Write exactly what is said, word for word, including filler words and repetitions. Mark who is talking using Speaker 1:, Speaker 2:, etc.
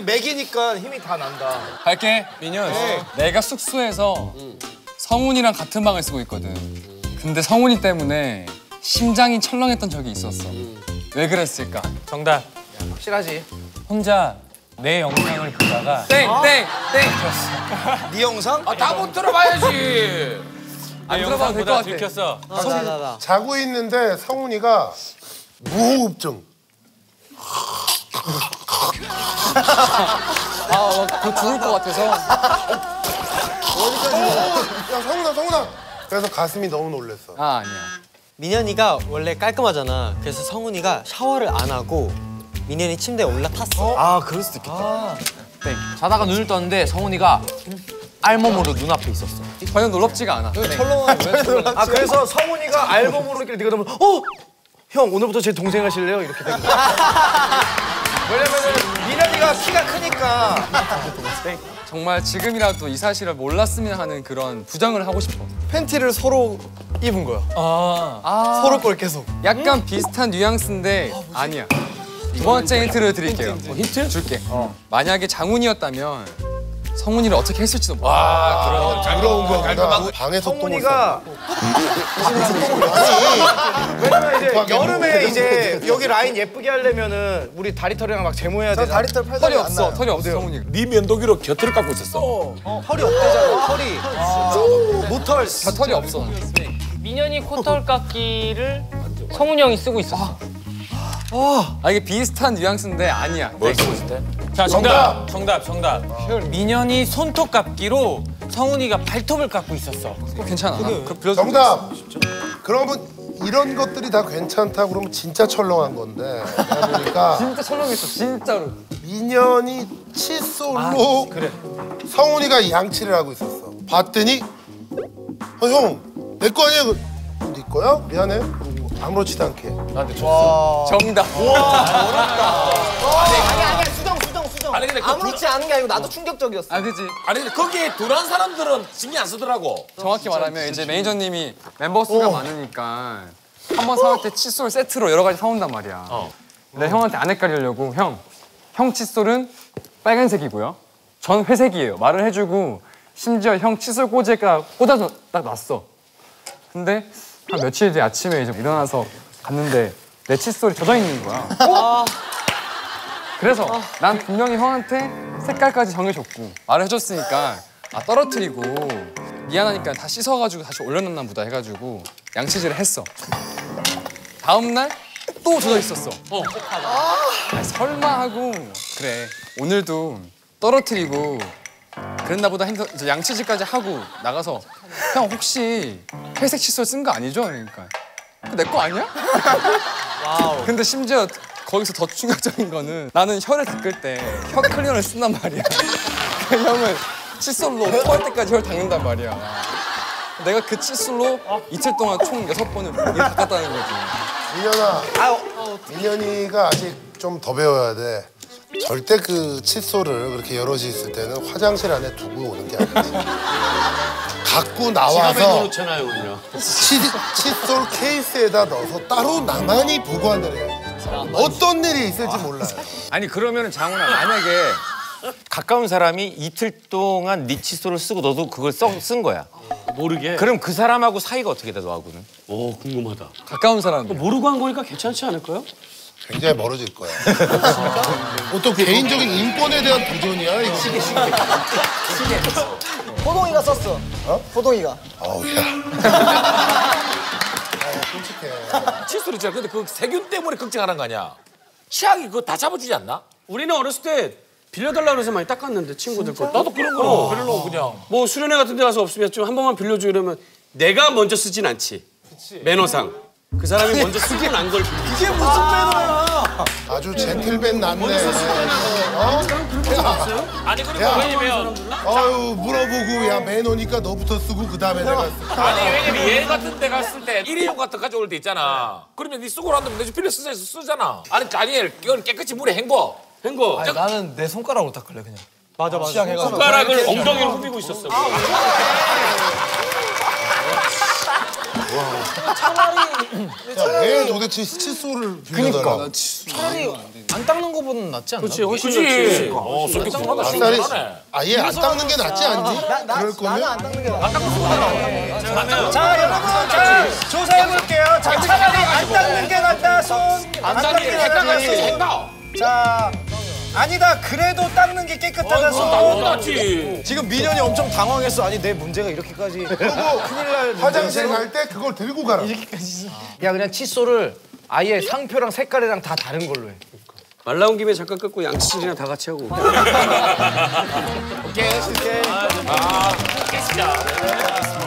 Speaker 1: 맥이니까 힘이 다 난다.
Speaker 2: 갈게, 민현. 네. 내가 숙소에서 응. 성훈이랑 같은 방을 쓰고 있거든. 근데 성훈이 때문에 심장이 철렁했던 적이 있었어. 응. 왜 그랬을까?
Speaker 3: 정답. 야,
Speaker 1: 확실하지.
Speaker 3: 혼자 내 영상을 보다가
Speaker 2: 땡! 어? 땡! 땡!
Speaker 1: 네 영상?
Speaker 4: 아, 다 못 들어봐야지.
Speaker 2: 안 들어봐도 될 것 같아.
Speaker 3: 들켰어.
Speaker 5: 아, 나, 나, 나. 자고 있는데 성훈이가 무호흡증.
Speaker 2: 아, 그 죽을 것 같아서.
Speaker 5: 어디까지 가? 야, 성훈아, 성훈아. 그래서 가슴이 너무 놀랐어.
Speaker 2: 아, 아니야.
Speaker 6: 민현이가 원래 깔끔하잖아. 그래서 성훈이가 샤워를 안 하고 민현이 침대에 올라탔어.
Speaker 1: 어? 아, 그럴 수도 있겠다. 아.
Speaker 4: 네. 자다가 눈을 떴는데 성훈이가 알몸으로 눈앞에 있었어.
Speaker 2: 전혀 놀랍지가 않아.
Speaker 1: 철렁한 왜 철렁? 아, 그래서 성훈이가 알몸으로 이렇게 네가 그러면 어? 형, 오늘부터 제 동생 하실래요? 이렇게 된 거야. 왜냐면은 민현이가 키가 크니까.
Speaker 2: 정말 지금이라도 이 사실을 몰랐으면 하는 그런 부정을 하고 싶어.
Speaker 1: 팬티를 서로 입은 거야.
Speaker 2: 아, 아
Speaker 1: 서로 걸 계속.
Speaker 2: 약간 음? 비슷한 뉘앙스인데 아, 아니야. 두 번째 힌트를 드릴게요.
Speaker 4: 힌트, 힌트? 힌트?
Speaker 2: 줄게. 어. 만약에 장훈이었다면 성훈이를 어떻게 했을지도 몰라.
Speaker 4: 와, 그런
Speaker 5: 부러운 거구나. 방에서
Speaker 1: 성훈이가 왜냐면 이제 여름에 이제 여기 라인 예쁘게 하려면은 우리 다리털이랑 막 제모해야 되잖아.
Speaker 5: 다리털 팔
Speaker 2: 털이 없어. 털이 없어. 성훈이가.
Speaker 4: 네 면도기로 곁을 깎고 있었어.
Speaker 1: 어, 어, 털이 없대잖아. 털이. 아, 모털.
Speaker 2: 다 털이 없어.
Speaker 3: 민현이 코털 깎기를 성훈이 형이 쓰고 있었어.
Speaker 2: 아, 아 이게 비슷한 뉘앙스인데 아니야.
Speaker 4: 뭘 쓰고 있을 때?
Speaker 3: 자, 정답! 정답, 정답. 민현이 손톱 깎기로 성훈이가 발톱을 깎고 있었어.
Speaker 2: 어, 괜찮아.
Speaker 5: 그 정답! 그러면 이런 것들이 다 괜찮다 그러면 진짜 철렁한 건데 그러니까
Speaker 2: 진짜 철렁했어, 진짜로.
Speaker 5: 민현이 칫솔로 아, 그래. 성훈이가 양치를 하고 있었어. 봤더니 어, 형, 내 거 아니야? 네 거야? 미안해. 그리고 아무렇지도 않게
Speaker 4: 나한테 줬어.
Speaker 2: 정답.
Speaker 1: 와, 어렵다.
Speaker 6: 아니 아니야 수정 수정 수정.
Speaker 4: 아니, 근데 그
Speaker 6: 아무렇지 않은 게 아니고 나도 충격적이었어.
Speaker 2: 아, 그지.
Speaker 4: 아니 근데 거기에 둔한 사람들은 신경 안 쓰더라고.
Speaker 2: 정확히 말하면 이제 매니저님이 멤버 수가 어. 많으니까 한 번 사올 때 칫솔 세트로 여러 가지 사온단 말이야. 어. 근데 형한테 안 헷갈리려고 형, 형 칫솔은 빨간색이고요. 전 회색이에요. 말을 해주고 심지어 형 칫솔 꽂이가 꽂아서 딱 놨어. 근데 한 며칠 뒤 아침에 이제 일어나서 갔는데 내 칫솔이 젖어 있는 거야. 어? 그래서 난 분명히 형한테 색깔까지 정해줬고 말을 해줬으니까 아 떨어뜨리고 미안하니까 다 씻어가지고 다시 올려놨나 보다 해가지고 양치질을 했어. 다음날 또 젖어 있었어. 어. 아, 설마 하고 그래 오늘도 떨어뜨리고 그랬나 보다 해서 양치질까지 하고 나가서 형 혹시 회색 칫솔 쓴 거 아니죠? 그러니까 내 거 아니야?
Speaker 6: 와우.
Speaker 2: 근데 심지어 거기서 더 충격적인 거는 나는 혀를 닦을 때 혀 클리너를 쓴단 말이야. 그 형은 칫솔로 토할 때까지 혀를 닦는단 말이야. 내가 그 칫솔로 이틀 동안 총 여섯 번을 이렇게 닦았다는 거지.
Speaker 5: 민현아, 민현이가 아직 좀 더 배워야 돼. 절대 그 칫솔을 그렇게 여럿이 있을 때는 화장실 안에 두고 오는 게 아니지. 갖고 나와서
Speaker 4: 놓잖아요, 그냥.
Speaker 5: 치, 칫솔 케이스에다 넣어서 따로 나만이 보관을 해요. 어떤 일이 있을지 몰라요.
Speaker 4: 아니 그러면은 장훈아 만약에 가까운 사람이 이틀 동안 네 칫솔을 쓰고 너도 그걸 써, 쓴 거야.
Speaker 7: 모르게.
Speaker 4: 그럼 그 사람하고 사이가 어떻게 돼, 너하고는?
Speaker 7: 오, 궁금하다.
Speaker 2: 가까운 사람.
Speaker 7: 모르고 한 거니까 괜찮지 않을까요?
Speaker 5: 굉장히 멀어질 거야. 어떤 개인적인 인권에 대한 도전이야, 이거. 시계, 시계.
Speaker 6: 호동이가 썼어. 어? 호동이가.
Speaker 5: 어우, 야. 끔찍해.
Speaker 4: 칫솔 있잖아. 근데 그 세균 때문에 걱정하는 거 아니야? 치약이 그거 다 잡아주지 않나?
Speaker 7: 우리는 어렸을 때 빌려달라고 해서 많이 닦았는데 친구들 거.
Speaker 4: 나도 그런 거 어. 별로 그냥.
Speaker 7: 뭐 수련회 같은 데 가서 없으면 좀 한 번만 빌려줘 이러면 내가 먼저 쓰진 않지. 그치. 매너상. 그 사람이 아니, 먼저 쓰긴 안 걸.
Speaker 1: 이게 무슨 매너야?
Speaker 5: 아주 젠틀맨 났네.
Speaker 7: 어? 그렇게 썼어요?
Speaker 4: 아니 그리고 왜냐면
Speaker 5: 아유 물어보고 야 매너니까 너부터 쓰고 그 다음에 내가 쓰.
Speaker 4: 아니 왜냐면 얘 같은 데 갔을 때 일회용 같은 거 가져올 때 있잖아. 그러면 네 쓰고 난다면 내가 필요 쓰자 해서 쓰잖아. 아니 다니엘 이건 깨끗이 물에 헹궈.
Speaker 7: 헹궈.
Speaker 1: 아니, 나는 내 손가락으로 닦을래 그냥.
Speaker 6: 맞아 맞아.
Speaker 7: 손가락을 엉덩이로 후비고 있었어. 아,
Speaker 5: 차라리 왜 도대체 칫솔을 빌려달라?
Speaker 6: 차라리
Speaker 3: 안 닦는 거보다는 낫지 않나?
Speaker 7: 그렇지 훨씬
Speaker 4: 그치?
Speaker 7: 낫지.
Speaker 4: 어, 쏠깃하다,
Speaker 5: 쌀이
Speaker 4: 쏠깃하네.
Speaker 5: 아예 안 닦는 게 낫지 않니? 그럴 거면
Speaker 1: 자 여러분 자 조사해볼게요. 자 차라리 안 닦는 게 낫다 손. 안 닦는 게 낫다 손. 자 아니다 그래도 닦는 게 깨끗하다 손.
Speaker 4: 낫지.
Speaker 1: 지금 민현이 엄청 당황했어. 아니 내 문제가 이렇게까지.
Speaker 5: 그리고
Speaker 1: 큰일 날
Speaker 5: 화장실
Speaker 1: 문제인데?
Speaker 5: 갈 때 그걸 들고 가라.
Speaker 1: 야 그냥 칫솔을 아예 상표랑 색깔이랑 다 다른 걸로 해.
Speaker 7: 말 나온 김에 잠깐 끊고 양치질이나 다 같이 하고.
Speaker 1: 오케이 오케이.
Speaker 4: 아, 깨시자.